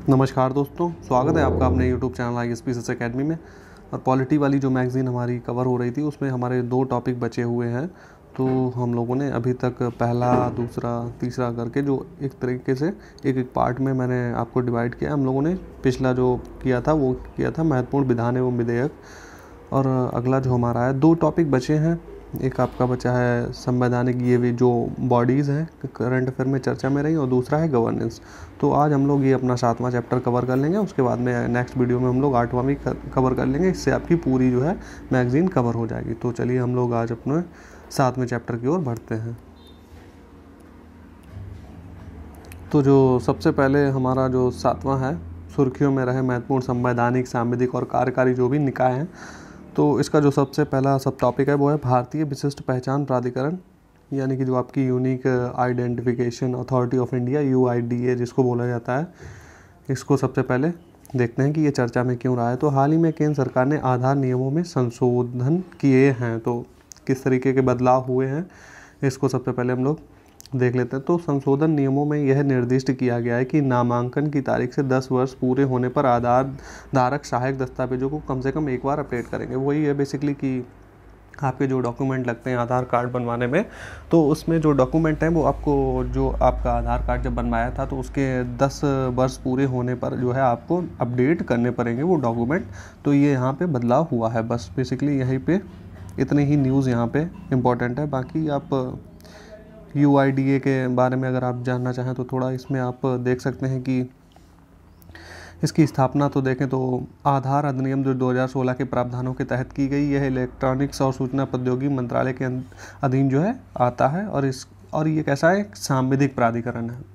नमस्कार दोस्तों, स्वागत है आपका अपने यूट्यूब चैनल ISPSS अकेडमी में। और पॉलिटी वाली जो मैगज़ीन हमारी कवर हो रही थी उसमें हमारे 2 टॉपिक बचे हुए हैं। तो हम लोगों ने अभी तक पहला, दूसरा, तीसरा करके जो एक तरीके से एक पार्ट में मैंने आपको डिवाइड किया। हम लोगों ने पिछला जो किया था वो किया था महत्वपूर्ण विधान एवं विधेयक, और अगला जो हमारा है 2 टॉपिक बचे हैं। एक आपका बचा है संवैधानिक, ये भी जो बॉडीज़ हैं करंट अफेयर में चर्चा में रही, और दूसरा है गवर्नेंस। तो आज हम लोग ये अपना 7वां चैप्टर कवर कर लेंगे। उसके बाद में नेक्स्ट वीडियो में हम लोग 8वां भी कवर कर लेंगे। इससे आपकी पूरी जो है मैगज़ीन कवर हो जाएगी। तो चलिए हम लोग आज अपने 7वें चैप्टर की ओर बढ़ते हैं। तो जो सबसे पहले हमारा जो 7वां है, सुर्खियों में रहे महत्वपूर्ण संवैधानिक, सांविधिक और कार्यकारी जो भी निकाय हैं। तो इसका जो सबसे पहला सब टॉपिक है वो है भारतीय विशिष्ट पहचान प्राधिकरण, यानी कि जो आपकी unique identification authority of India, UIDA जिसको बोला जाता है। इसको सबसे पहले देखते हैं कि ये चर्चा में क्यों रहा है। तो हाल ही में केंद्र सरकार ने आधार नियमों में संशोधन किए हैं। तो किस तरीके के बदलाव हुए हैं इसको सबसे पहले हम लोग देख लेते हैं। तो संशोधन नियमों में यह निर्दिष्ट किया गया है कि नामांकन की तारीख से 10 वर्ष पूरे होने पर आधार धारक सहायक दस्तावेजों को कम से कम एक बार अपडेट करेंगे। वही है बेसिकली कि आपके जो डॉक्यूमेंट लगते हैं आधार कार्ड बनवाने में, तो उसमें जो डॉक्यूमेंट हैं वो आपको, जो आपका आधार कार्ड जब बनवाया था तो उसके 10 वर्ष पूरे होने पर जो है आपको अपडेट करने पड़ेंगे वो डॉक्यूमेंट। तो ये यहाँ पे बदलाव हुआ है। बस बेसिकली यहीं पे इतनी ही न्यूज़ यहाँ पे इम्पोर्टेंट है। बाकी आप UIDA के बारे में अगर आप जानना चाहें तो थोड़ा इसमें आप देख सकते हैं कि इसकी स्थापना तो देखें तो आधार अधिनियम जो 2016 के प्रावधानों के तहत की गई, यह इलेक्ट्रॉनिक्स और सूचना प्रौद्योगिकी मंत्रालय के अधीन जो है आता है। और ये कैसा है, एक सांविधिक प्राधिकरण है।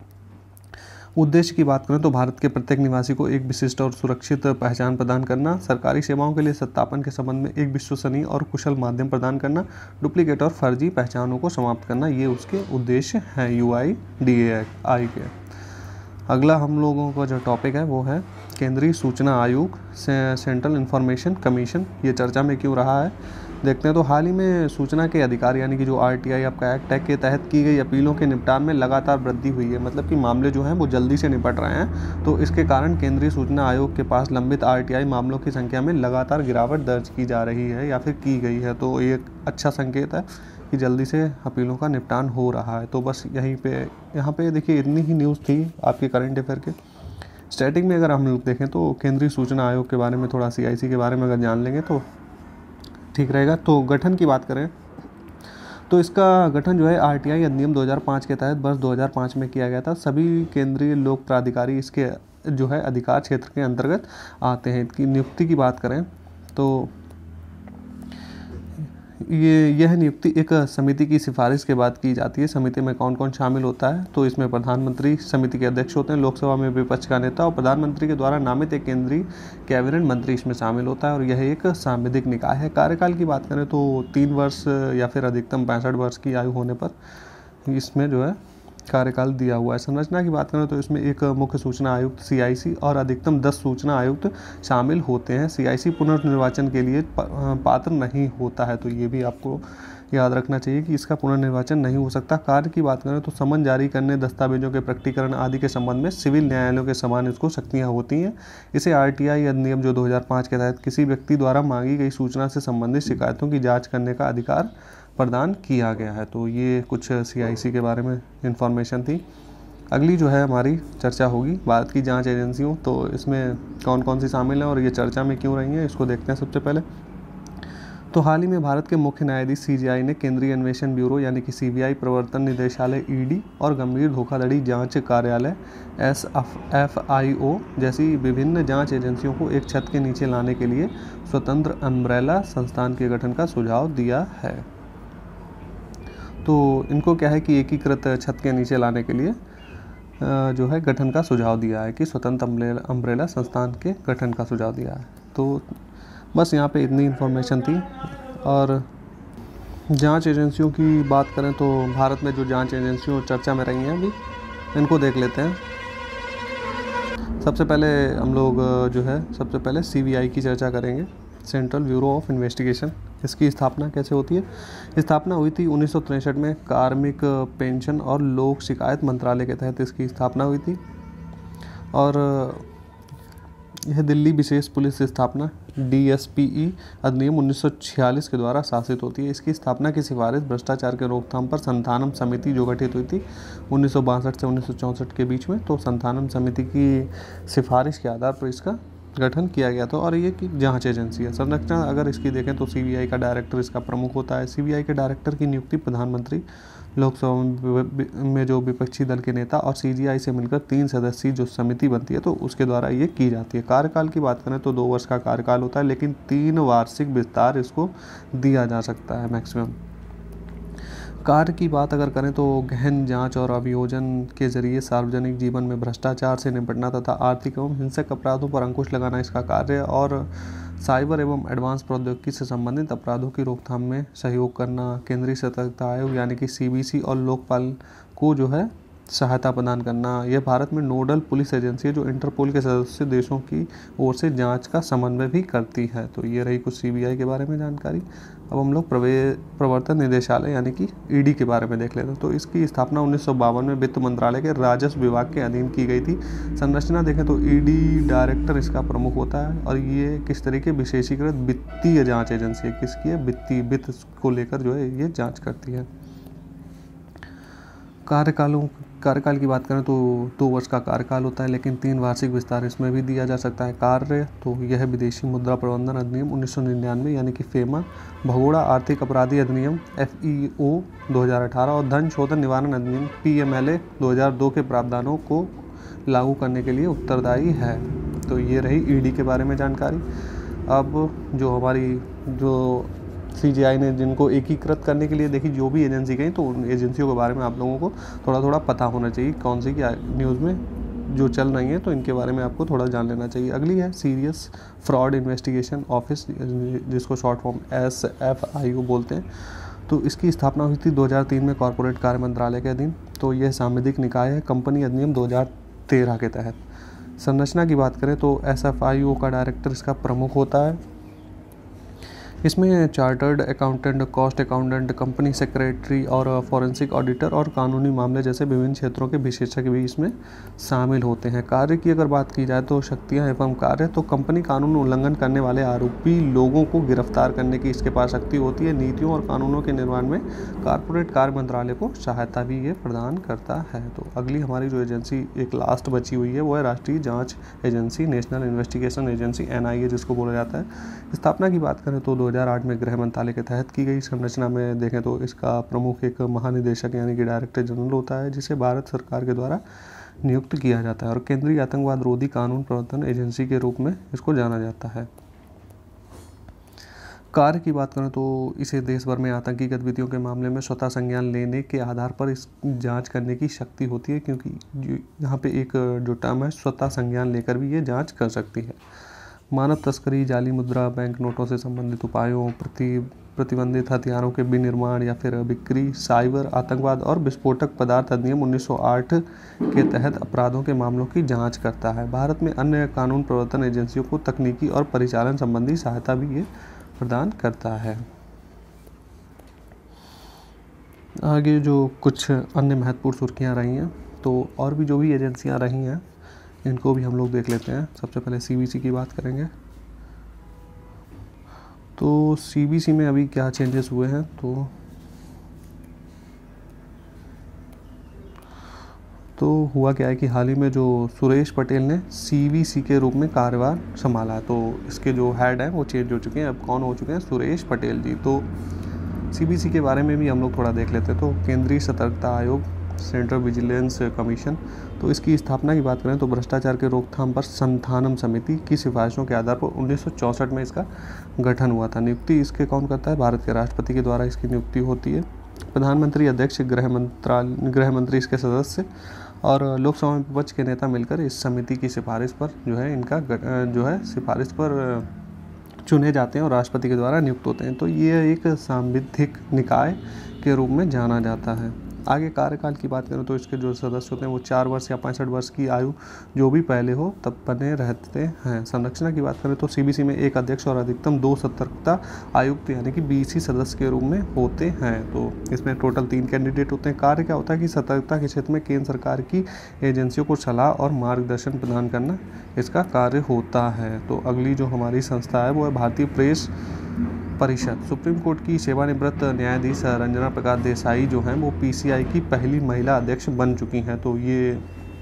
उद्देश्य की बात करें तो भारत के प्रत्येक निवासी को एक विशिष्ट और सुरक्षित पहचान प्रदान करना, सरकारी सेवाओं के लिए सत्यापन के संबंध में एक विश्वसनीय और कुशल माध्यम प्रदान करना, डुप्लीकेट और फर्जी पहचानों को समाप्त करना, ये उसके उद्देश्य हैं UIDAI के। अगला हम लोगों का जो टॉपिक है वो है केंद्रीय सूचना आयोग, सेंट्रल इंफॉर्मेशन कमीशन। ये चर्चा में क्यों रहा है देखते हैं। तो हाल ही में सूचना के अधिकार यानी कि जो RTI आपका एक्ट है के तहत की गई अपीलों के निपटान में लगातार वृद्धि हुई है। मतलब कि मामले जो हैं वो जल्दी से निपट रहे हैं। तो इसके कारण केंद्रीय सूचना आयोग के पास लंबित RTI मामलों की संख्या में लगातार गिरावट दर्ज की जा रही है या फिर की गई है। तो ये एक अच्छा संकेत है कि जल्दी से अपीलों का निपटान हो रहा है। तो बस यहाँ पे देखिए इतनी ही न्यूज़ थी आपके करंट अफेयर के। स्टैटिक में अगर हम लोग देखें तो केंद्रीय सूचना आयोग के बारे में, थोड़ा CIC के बारे में अगर जान लेंगे तो ठीक रहेगा। तो गठन की बात करें तो इसका गठन जो है RTI अधिनियम 2005 के तहत वर्ष 2005 में किया गया था। सभी केंद्रीय लोक प्राधिकारी इसके जो है अधिकार क्षेत्र के अंतर्गत आते हैं। इसकी नियुक्ति की बात करें तो यह नियुक्ति एक समिति की सिफारिश के बाद की जाती है। समिति में कौन कौन शामिल होता है तो इसमें प्रधानमंत्री समिति के अध्यक्ष होते हैं, लोकसभा में विपक्ष का नेता और प्रधानमंत्री के द्वारा नामित एक केंद्रीय कैबिनेट मंत्री इसमें शामिल होता है। और यह एक सांविधिक निकाय है। कार्यकाल की बात करें तो 3 वर्ष या फिर अधिकतम 65 वर्ष की आयु होने पर इसमें जो है कार्यकाल दिया हुआ है। संरचना की बात करें तो इसमें एक मुख्य सूचना आयुक्त CIC और अधिकतम 10 सूचना आयुक्त शामिल होते हैं। CIC पुनर्निर्वाचन के लिए पात्र नहीं होता है। तो ये भी आपको याद रखना चाहिए कि इसका पुनर्निर्वाचन नहीं हो सकता। कार्य की बात करें तो समन जारी करने, दस्तावेजों के प्रकटीकरण आदि के संबंध में सिविल न्यायालयों के समान इसको शक्तियाँ होती हैं। इसे RTI अधिनियम जो 2005 के तहत किसी व्यक्ति द्वारा मांगी गई सूचना से संबंधित शिकायतों की जाँच करने का अधिकार प्रदान किया गया है। तो ये कुछ CIC के बारे में इंफॉर्मेशन थी। अगली जो है हमारी चर्चा होगी भारत की जांच एजेंसियों। तो इसमें कौन कौन सी शामिल हैं और ये चर्चा में क्यों रही हैं इसको देखते हैं। सबसे पहले तो हाल ही में भारत के मुख्य न्यायाधीश CJI ने केंद्रीय अन्वेषण ब्यूरो यानी कि CBI, प्रवर्तन निदेशालय ED और गंभीर धोखाधड़ी जांच कार्यालय SFIO जैसी विभिन्न जांच एजेंसियों को एक छत के नीचे लाने के लिए स्वतंत्र अम्ब्रेला संस्थान के गठन का सुझाव दिया है। तो इनको क्या है कि एकीकृत छत के नीचे लाने के लिए जो है गठन का सुझाव दिया है, कि स्वतंत्र अम्ब्रेला संस्थान के गठन का सुझाव दिया है। तो बस यहाँ पे इतनी इन्फॉर्मेशन थी। और जांच एजेंसियों की बात करें तो भारत में जो जांच एजेंसियों चर्चा में रही हैं अभी, इनको देख लेते हैं। सबसे पहले हम लोग जो है सबसे पहले CBI की चर्चा करेंगे, सेंट्रल ब्यूरो ऑफ इन्वेस्टिगेशन। इसकी स्थापना कैसे होती है। स्थापना हुई थी 1963 में कार्मिक पेंशन और लोक शिकायत मंत्रालय के तहत इसकी स्थापना हुई थी। और यह दिल्ली विशेष पुलिस स्थापना DSPE अधिनियम 1946 के द्वारा शासित होती है। इसकी स्थापना की सिफारिश भ्रष्टाचार के रोकथाम पर संथानम समिति जो गठित हुई थी 1962 से 1964 के बीच में, तो संथानम समिति की सिफारिश के आधार पर इसका गठन किया गया था। और ये कि जांच एजेंसी है। संरचना अगर इसकी देखें तो CBI का डायरेक्टर इसका प्रमुख होता है। CBI के डायरेक्टर की नियुक्ति प्रधानमंत्री, लोकसभा में जो विपक्षी दल के नेता और CGI से मिलकर 3 सदस्यीय जो समिति बनती है तो उसके द्वारा ये की जाती है। कार्यकाल की बात करें तो 2 वर्ष का कार्यकाल होता है, लेकिन 3 वार्षिक विस्तार इसको दिया जा सकता है मैक्सिमम। कार्य की बात अगर करें तो गहन जांच और अभियोजन के जरिए सार्वजनिक जीवन में भ्रष्टाचार से निपटना तथा आर्थिक एवं हिंसक अपराधों पर अंकुश लगाना इसका कार्य है। और साइबर एवं एडवांस प्रौद्योगिकी से संबंधित अपराधों की रोकथाम में सहयोग करना, केंद्रीय सतर्कता आयोग यानी कि CBC और लोकपाल को जो है सहायता प्रदान करना। यह भारत में नोडल पुलिस एजेंसी है जो इंटरपोल के सदस्य देशों की ओर से जांच का समन्वय भी करती है। तो ये रही कुछ CBI के बारे में जानकारी। अब हम लोग प्रवर्तन निदेशालय यानी कि ED के बारे में देख लेते हैं। तो इसकी स्थापना 1952 में वित्त मंत्रालय के राजस्व विभाग के अधीन की गई थी। संरचना देखें तो ED डायरेक्टर इसका प्रमुख होता है और ये किस तरीके विशेषीकृत वित्तीय जाँच एजेंसी है। किसकी है? वित्त को लेकर जो है ये जाँच करती है। कार्यकाल की बात करें तो 2 वर्ष का कार्यकाल होता है, लेकिन 3 वार्षिक विस्तार इसमें भी दिया जा सकता है। कार्य तो यह विदेशी मुद्रा प्रबंधन अधिनियम 1999 यानी कि FEMA, भगोड़ा आर्थिक अपराधी अधिनियम FEO 2018 और धन शोधन निवारण अधिनियम PMLA 2002 के प्रावधानों को लागू करने के लिए उत्तरदायी है। तो ये रही ED के बारे में जानकारी। अब जो हमारी CGI ने जिनको एकीकृत करने के लिए देखी जो भी एजेंसी गई, तो उन एजेंसियों के बारे में आप लोगों को थोड़ा थोड़ा पता होना चाहिए कौन सी क्या न्यूज़ में जो चल रही है, तो इनके बारे में आपको थोड़ा जान लेना चाहिए। अगली है सीरियस फ्रॉड इन्वेस्टिगेशन ऑफिस, जिसको शॉर्ट फॉर्म SFIO बोलते हैं। तो इसकी स्थापना हुई थी 2003 में कॉर्पोरेट कार्य मंत्रालय के अधीन। तो यह सांविधिक निकाय है कंपनी अधिनियम 2013 के तहत। संरचना की बात करें तो SFIO का डायरेक्टर इसका प्रमुख होता है। इसमें chartered accountant, cost accountant, company secretary और फॉरेंसिक ऑडिटर और कानूनी मामले जैसे विभिन्न क्षेत्रों के विशेषज्ञ भी इसमें शामिल होते हैं। कार्य की अगर बात की जाए तो शक्तियां एवं कार्य, तो कंपनी कानून उल्लंघन करने वाले आरोपी लोगों को गिरफ्तार करने की इसके पास शक्ति होती है। नीतियों और कानूनों के निर्माण में कॉर्पोरेट कार्य मंत्रालय को सहायता भी ये प्रदान करता है। तो अगली हमारी जो एजेंसी एक लास्ट बची हुई है वो है राष्ट्रीय जाँच agency, national investigation agency NIA जिसको बोला जाता है। स्थापना की बात करें तो 2008 में गृह मंत्रालय के तहत की गई। संरचना में देखें तो इसका प्रमुख एक महानिदेशक यानी कि डायरेक्टर जनरल होता है, जिसे भारत सरकार के द्वारा नियुक्त किया जाता है और केंद्रीय आतंकवाद रोधी कानून प्रवर्तन एजेंसी के रूप में इसको जाना जाता है। कार्य की बात करें तो इसे देश भर में आतंकी गतिविधियों के मामले में स्वतः संज्ञान लेने के आधार पर इस जांच करने की शक्ति होती है, क्योंकि यहाँ पे एक जो टर्म है स्वतः संज्ञान लेकर भी ये जांच कर सकती है। मानव तस्करी, जाली मुद्रा, बैंक नोटों से संबंधित उपायों, प्रतिबंधित हथियारों के विनिर्माण या फिर बिक्री, साइबर आतंकवाद और विस्फोटक पदार्थ अधिनियम 1908 के तहत अपराधों के मामलों की जांच करता है। भारत में अन्य कानून प्रवर्तन एजेंसियों को तकनीकी और परिचालन संबंधी सहायता भी ये प्रदान करता है। आगे जो कुछ अन्य महत्वपूर्ण सुर्खियाँ रही हैं, तो और भी जो भी एजेंसियाँ रही हैं इनको भी हम लोग देख लेते हैं। सबसे पहले CBC की बात करेंगे। तो CBC में अभी क्या चेंजेस हुए हैं, तो हुआ क्या है कि हाल ही में जो सुरेश पटेल ने CBC के रूप में कार्यभार संभाला है, तो इसके जो हेड हैं वो चेंज हो चुके हैं। अब कौन हो चुके हैं? सुरेश पटेल जी। तो CBC के बारे में भी हम लोग थोड़ा देख लेते हैं। तो केंद्रीय सतर्कता आयोग, सेंट्रल विजिलेंस कमीशन, तो इसकी स्थापना की बात करें तो भ्रष्टाचार के रोकथाम पर संथानम समिति की सिफारिशों के आधार पर 1964 में इसका गठन हुआ था। नियुक्ति इसके कौन करता है? भारत के राष्ट्रपति के द्वारा इसकी नियुक्ति होती है। प्रधानमंत्री, अध्यक्ष, गृह मंत्री इसके सदस्य और लोकसभा में विपक्ष के नेता मिलकर इस समिति की सिफारिश पर जो है इनका सिफारिश पर चुने जाते हैं और राष्ट्रपति के द्वारा नियुक्त होते हैं। तो ये एक सांविधिक निकाय के रूप में जाना जाता है। आगे कार्यकाल की बात करें तो इसके जो सदस्य होते हैं वो 4 वर्ष या 65 वर्ष की आयु जो भी पहले हो तब बने रहते हैं। संरचना की बात करें तो सीबीसी में एक अध्यक्ष और अधिकतम 2 सतर्कता आयुक्त यानी कि बीसी सदस्य के रूप में होते हैं। तो इसमें टोटल 3 कैंडिडेट होते हैं। कार्य क्या होता है कि सतर्कता के क्षेत्र में केंद्र सरकार की एजेंसियों को सलाह और मार्गदर्शन प्रदान करना इसका कार्य होता है। तो अगली जो हमारी संस्था है वो है भारतीय प्रेस परिषद। सुप्रीम कोर्ट की सेवानिवृत्त न्यायाधीश रंजना प्रकाश देसाई जो हैं वो पीसीआई की पहली महिला अध्यक्ष बन चुकी हैं। तो ये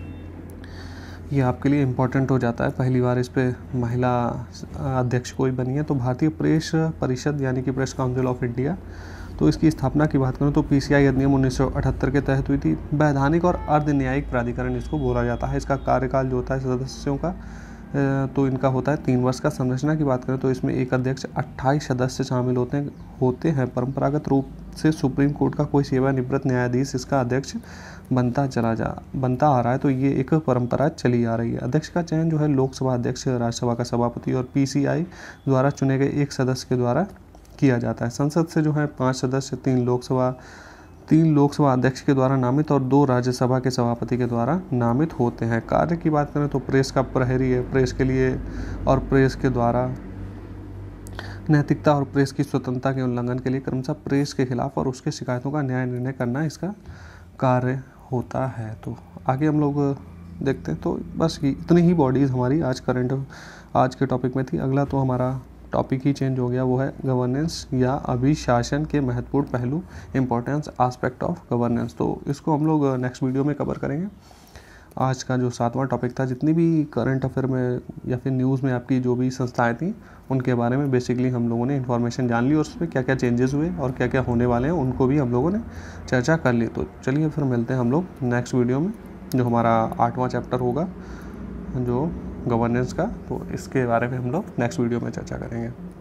आपके लिए इम्पोर्टेंट हो जाता है, पहली बार इस पे महिला अध्यक्ष कोई बनी है। तो भारतीय प्रेस परिषद यानी कि प्रेस काउंसिल ऑफ इंडिया, तो इसकी स्थापना की बात करूँ तो पीसीआई अधिनियम 1978 के तहत हुई थी। वैधानिक और अर्ध न्यायिक प्राधिकरण इसको बोला जाता है। इसका कार्यकाल जो होता है सदस्यों का तो इनका होता है 3 वर्ष का। संरचना की बात करें तो इसमें एक अध्यक्ष 28 सदस्य शामिल होते हैं। परंपरागत रूप से सुप्रीम कोर्ट का कोई सेवानिवृत्त न्यायाधीश इसका अध्यक्ष बनता आ रहा है। तो ये एक परंपरा चली आ रही है। अध्यक्ष का चयन जो है लोकसभा अध्यक्ष, राज्यसभा का सभापति और पीसीआई द्वारा चुने गए एक सदस्य के द्वारा किया जाता है। संसद से जो है 5 सदस्य, 3 लोकसभा अध्यक्ष के द्वारा नामित और 2 राज्यसभा के सभापति के द्वारा नामित होते हैं। कार्य की बात करें तो प्रेस का प्रहरी है, प्रेस के लिए और प्रेस के द्वारा नैतिकता और प्रेस की स्वतंत्रता के उल्लंघन के लिए क्रमशः प्रेस के खिलाफ और उसके शिकायतों का न्याय निर्णय करना इसका कार्य होता है। तो आगे हम लोग देखते हैं। तो बस इतनी ही बॉडीज़ हमारी आज के टॉपिक में थी। अगला तो हमारा टॉपिक ही चेंज हो गया, वो है गवर्नेंस या अभिशासन के महत्वपूर्ण पहलू, इंपॉर्टेंस एस्पेक्ट ऑफ गवर्नेंस। तो इसको हम लोग नेक्स्ट वीडियो में कवर करेंगे। आज का जो 7वां टॉपिक था, जितनी भी करंट अफेयर में या फिर न्यूज़ में आपकी जो भी संस्थाएं थी उनके बारे में बेसिकली हम लोगों ने इन्फॉर्मेशन जान ली और उसमें क्या क्या चेंजेस हुए और क्या क्या होने वाले हैं उनको भी हम लोगों ने चर्चा कर ली। तो चलिए फिर मिलते हैं हम लोग नेक्स्ट वीडियो में, जो हमारा 8वां चैप्टर होगा जो गवर्नेंस का। तो इसके बारे में हम लोग नेक्स्ट वीडियो में चर्चा करेंगे।